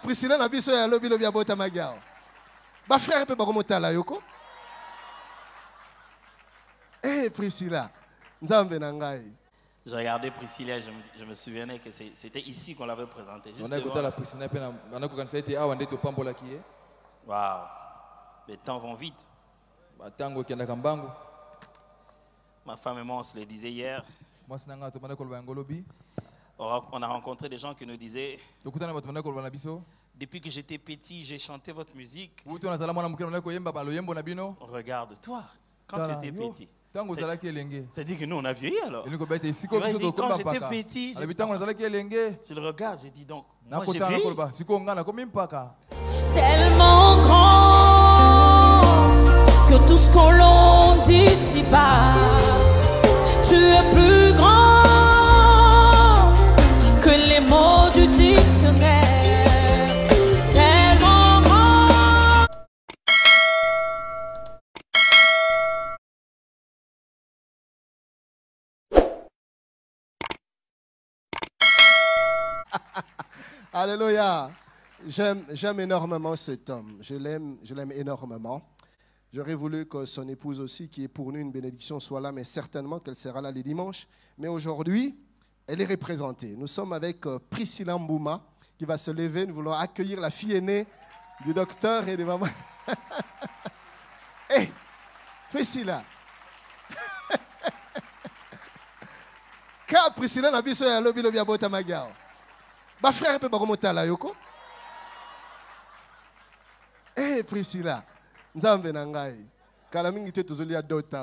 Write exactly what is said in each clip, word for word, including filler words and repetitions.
Priscilla na biso ya lobi lobi abota magao. Ba frère pe ba komota la yoko. Eh Priscilla, nzambe na ngai. Je regardais Priscilla, je me, je me souvenais que c'était ici qu'on l'avait présentée. On a écouté la Priscilla, on a écouté ça était avant d'être au Pambola qui est. Waouh, les temps vont vite. Tango qui est Kambango. Ma femme et moi, on se le disait hier. Moi, c'est Nanga, Tomana Kolbangolobi. On a rencontré des gens qui nous disaient depuis que j'étais petit, j'ai chanté votre musique. Regarde, toi, quand tu étais petit. C'est-à-dire que nous, on a vieilli alors. Il dit, quand j'étais petit, je, je le regarde, je dis donc, moi j'ai vieilli. Tellement grand que tout ce qu'on l'on dit ici-bas, tu es plus grand que les mots du dictionnaire. Tellement grand. Alléluia. J'aime, j'aime énormément cet homme. Je l'aime, je l'aime énormément. J'aurais voulu que son épouse aussi, qui est pour nous une bénédiction, soit là, mais certainement qu'elle sera là les dimanches. Mais aujourd'hui, elle est représentée. Nous sommes avec Priscilla Mbouma, qui va se lever. Nous voulons accueillir la fille aînée du docteur et de maman. Hé, hey, Priscilla. Quand Priscilla n'a pas besoin de lobby lobby à bota magao. Ba frère peut pas remonter là yoko. Eh hey, Priscilla, nzambe na ngai. Kala mingi te tozolia dota.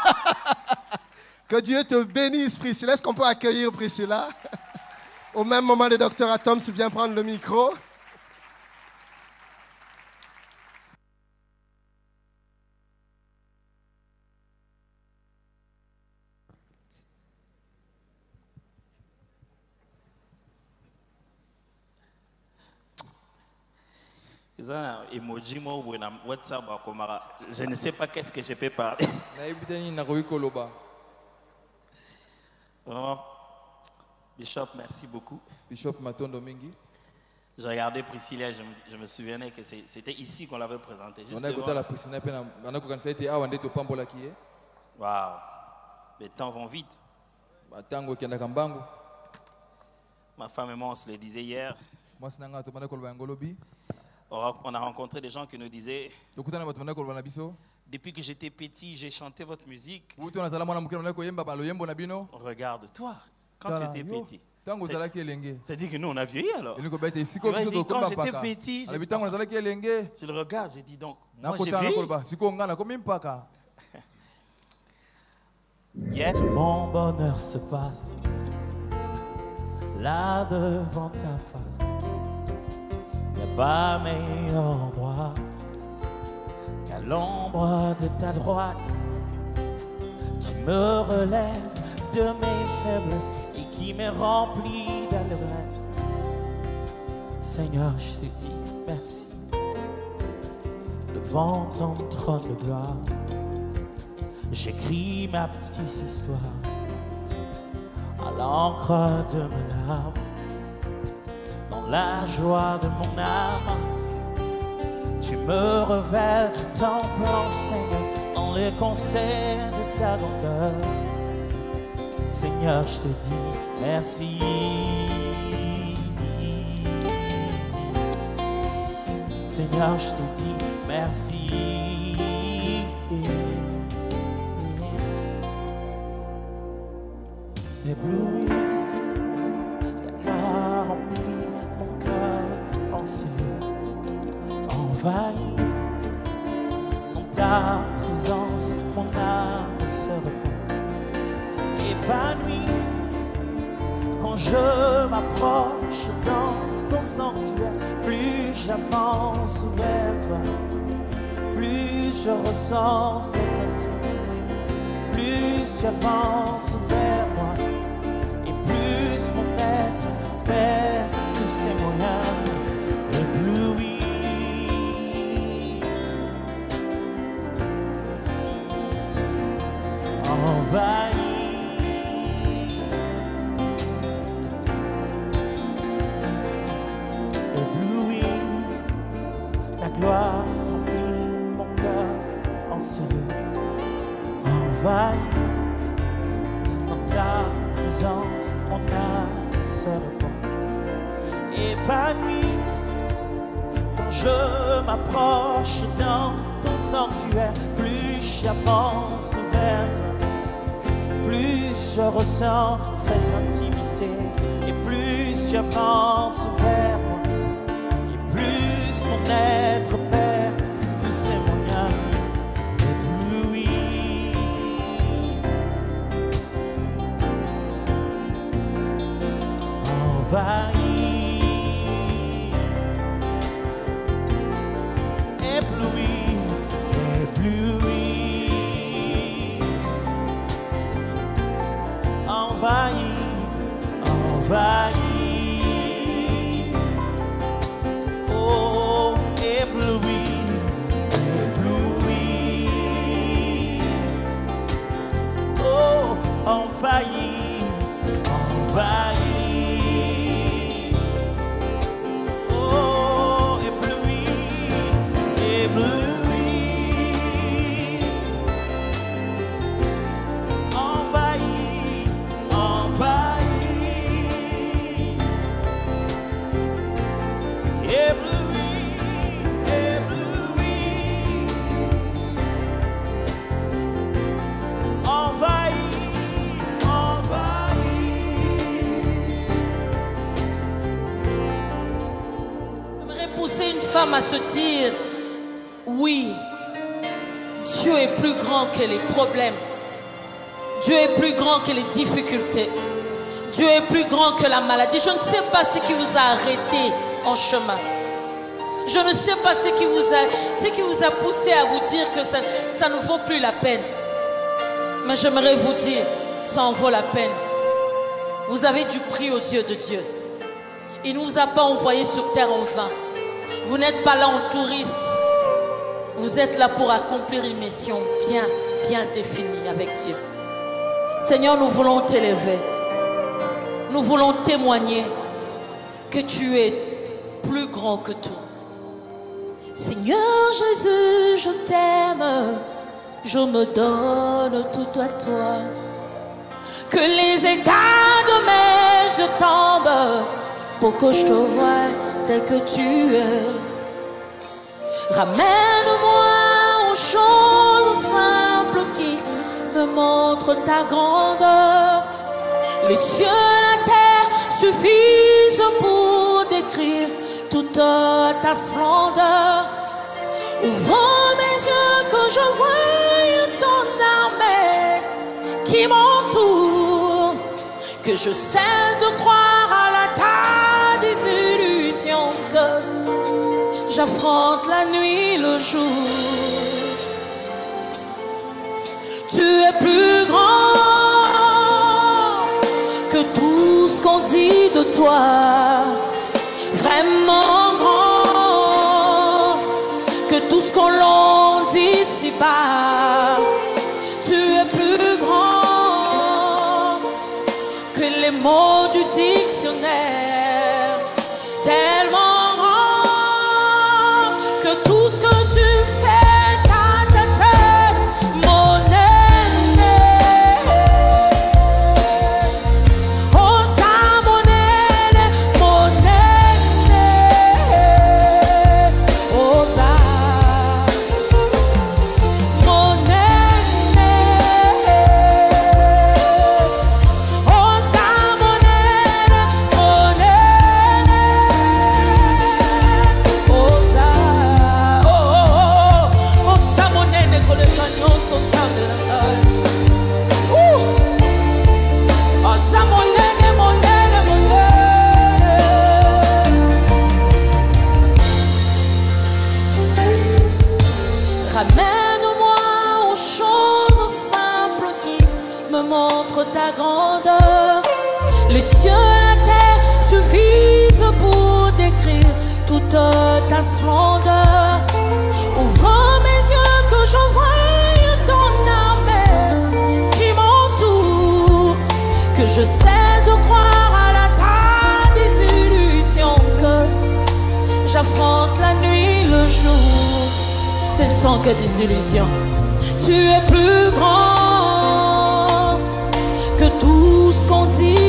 Que Dieu te bénisse Priscilla. Est-ce qu'on peut accueillir Priscilla? Au même moment, le docteur Atoms vient prendre le micro. Emoji moi ou WhatsApp je ne sais pas qu'est-ce que je peux parler. Vraiment, Bishop, merci beaucoup. Bishop Matondo Mingi. Je regardais Priscilla, je me, je me souvenais que c'était ici qu'on l'avait présentée. On a écouté la Priscilla, on a écouté ça était avant d'être au Pambola qui est. Waouh, les temps vont vite. Tango qui est Kambango. Ma femme et moi, on se le disait hier. Moi, c'est Nanga, Tomana Kolbangolobi. On a rencontré des gens qui nous disaient depuis que j'étais petit, j'ai chanté votre musique. Regarde, toi, quand tu étais petit. C'est-à-dire que nous, on a vieilli alors. Il dit, quand j'étais petit, je, je le regarde, je dis donc, moi j'ai vieilli. Yes. Mon bonheur se passe là devant ta face. Il n'y a pas meilleur endroit qu'à l'ombre de ta droite qui me relève de mes faiblesses et qui me remplit d'allégresse. Seigneur, je te dis merci devant ton trône de gloire. J'écris ma petite histoire à l'encre de mes larmes. Dans la joie de mon âme, tu me révèles ton plan, Seigneur, dans les conseils de ta grandeur. Seigneur, je te dis merci. Seigneur, je te dis merci. Ébloui, ta gloire remplit mon cœur enseigne, envahi. Dans ta présence, mon âme se repose, épanouie. Quand je m'approche dans ton sanctuaire, plus j'avance vers toi, plus je ressens cette intimité. Plus tu avances vers moi, et plus mon être perd tous ses moyens. Ébloui, envahi. Ébloui, présence, mon âme se repose. Épanoui, quand je m'approche dans ton sanctuaire, plus j'avance vers toi, plus je ressens cette intimité, et plus tu avances vers moi, et plus mon être perd tous ses moyens. Envahi, ébloui, ébloui, envahi, envahi, oh, ébloui, ébloui, oh, envahi, envahi. Femme à se dire, oui, Dieu est plus grand que les problèmes. Dieu est plus grand que les difficultés. Dieu est plus grand que la maladie. Je ne sais pas ce qui vous a arrêté en chemin. Je ne sais pas ce qui vous a, ce qui vous a poussé à vous dire que ça, ça ne vaut plus la peine. Mais j'aimerais vous dire, ça en vaut la peine. Vous avez du prix aux yeux de Dieu. Il ne vous a pas envoyé sur terre en vain. Vous n'êtes pas là en touriste. Vous êtes là pour accomplir une mission bien, bien définie avec Dieu. Seigneur, nous voulons t'élever. Nous voulons témoigner que tu es plus grand que tout. Seigneur Jésus, je t'aime. Je me donne tout à toi. Que les écailles de mes yeux tombent pour que je te voie tel que tu es. Ramène-moi aux choses simples qui me montrent ta grandeur. Les cieux et la terre suffisent pour décrire toute ta splendeur. Ouvre mes yeux que je voie ton armée qui m'entoure, que je cesse de croire à la ta désillusion, que j'affronte la nuit, le jour. Tu es plus grand que tout ce qu'on dit de toi, vraiment grand que tout ce qu'on l'on dit ici-bas. Tu es plus grand que les mots du dictionnaire, tellement grand que tout ce que tu fais ta ta ta mon aîné. Oh ça mon aîné, mon aîné. Oh ça mon aîné. Oh ça mon aîné, mon aîné. Oh ça, oh oh oh, oh ça mon aîné, que les gagnants sont de la taille. Ouh, oh ça mon aîné, mon aîné, mon aîné. Ramène-moi aux choses simples qui me montrent ta grandeur. Les cieux et la terre suffisent pour décrire toute ta splendeur. Ouvre mes yeux que je voie ton armée qui m'entoure, que je cesse de croire à la ta désillusion, que j'affronte la nuit, le jour. Ce ne sont que des illusions. Tu es plus grand que tout ce qu'on dit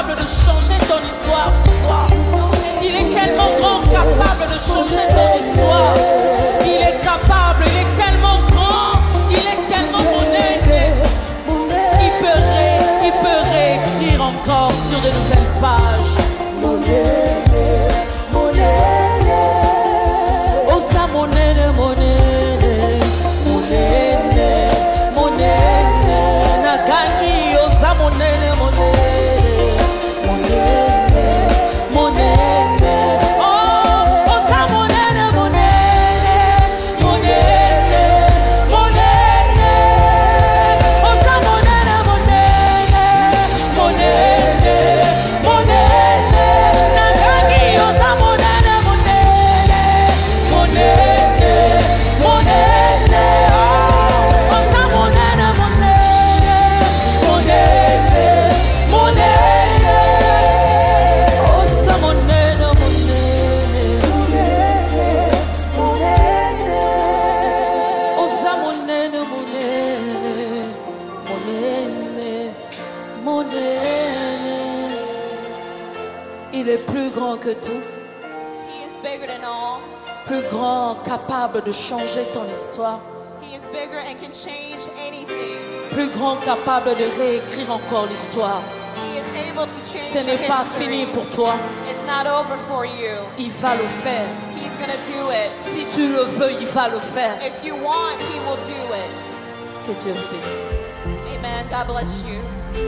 capable de changer ton histoire ce soir. Il est tellement grand, capable de changer ton histoire. Il est capable, il est tellement grand, il est tellement mon aîné. Il peut, ré, il peut réécrire encore sur de nouvelles pages. Mon aîné, mon aîné. Oh ça mon aîné, mon aîné, mon aîné, mon aîné. Nagangi, oh ça mon aîné, mon aîné, mon aîné, mon aîné. Oh, oh ça mon aîné, mon aîné, mon aîné, mon aîné. Oh ça mon aîné, mon aîné, mon aîné, mon aîné. Nagangi, oh ça mon aîné, mon aîné, mon aîné, mon aîné. Oh, oh ça mon aîné, mon aîné, mon aîné, mon aîné. Oh ça mon aîné, mon aîné, mon aîné. Oh ça mon aîné, mon aîné, mon aîné, mon aîné. Il est plus grand que tout. He is bigger than all. Plus grand, capable de changer ton histoire. He is bigger and can change anything. Plus grand, capable de réécrire encore l'histoire. He is able to change Ce n'est pas history. fini pour toi. It's not over for you. Il va le faire. He's gonna do it. Si tu le veux, il va le faire. If you want, he will do it. Que Dieu vous bénisse. Amen. God bless you.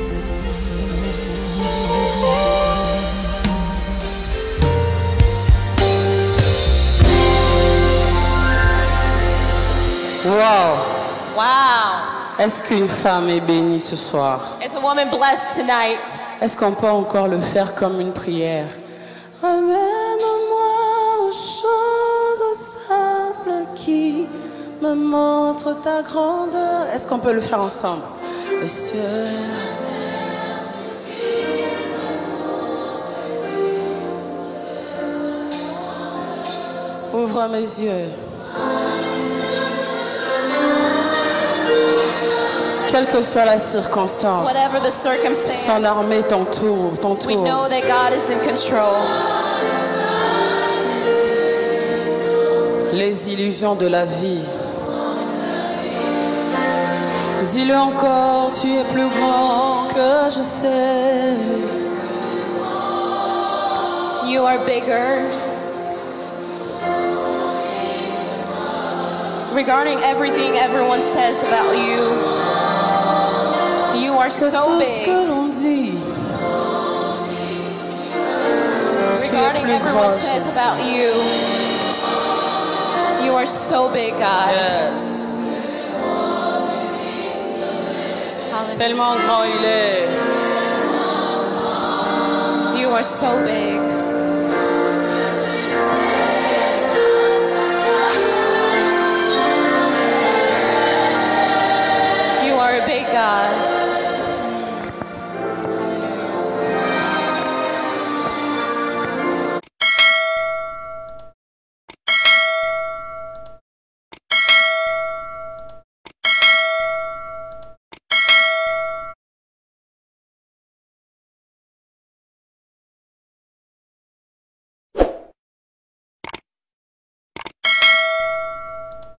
Wow. Wow. Est-ce qu'une femme est bénie ce soir? Is a woman blessed tonight? Est-ce qu'on peut encore le faire comme une prière? Ramène-moi aux choses simples qui me montrent ta grandeur. Est-ce qu'on peut le faire ensemble? Les cieux. Ouvre mes yeux. Quelle que soit la circonstance, Whatever the circumstance, son armée t'entoure, we t'entoure. know that God is in control. Les illusions de la vie. Dis-le encore, tu es plus grand que je sais. You are bigger. Regarding everything everyone says about you, you are Que so tout ce big. que l'on dit. Regarding plus everyone grand, says Jésus. about you, you are so big, God. Yes. Hallelujah. Tellement grand il est. You are so big.